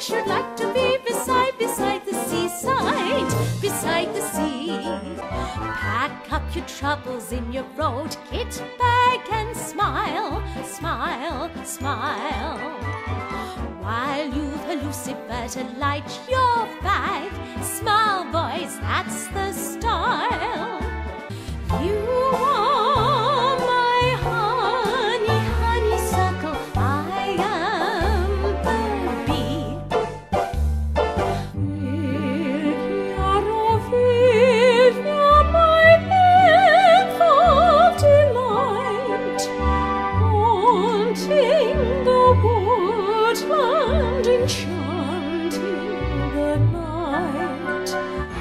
should like to be beside the seaside, beside the sea. Pack up your troubles in your road kit bag and smile, smile, smile. While you hallucinate and light your bag, smile boys, that's the style. You are my honey, honeysuckle, I am the bee. You're my nymph of delight, haunting the woodland, enchanting the night.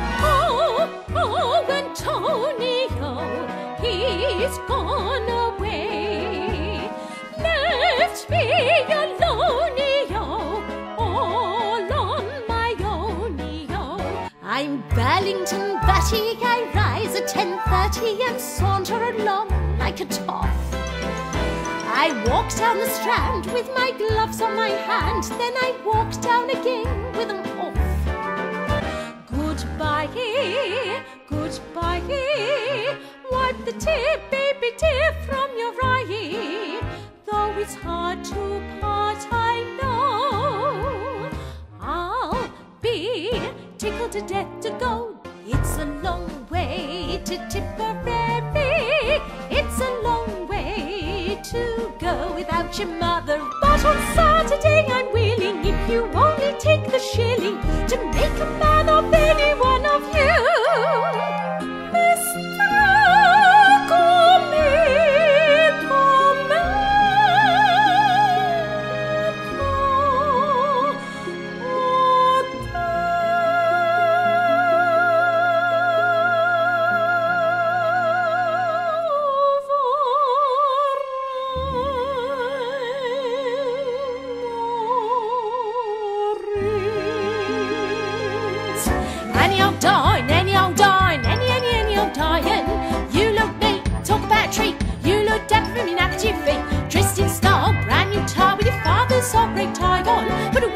Oh, Antonio, he's gone away, left me alone-io, all on my own-io. I'm Bellington Betty, I rise at 10:30 and saunter along like a toff. I walk down the Strand with my gloves on my hand, then I walk down again with them off. Goodbye, goodbye, wipe the tear, baby dear, from your eye. Though it's hard to part, I know I'll be tickled to death to go. It's a long way to Tipperary, it's a long way to go without your mother. But on Saturday I'm willing, if you only take the shilling, to make a man of any one of you. Mr. Any old dine, any old dine, any old dine. You look neat, talk about a treat. You look dapper from your nappy feet. Dressed in style, brand new tie with your father's soft grey tie on. But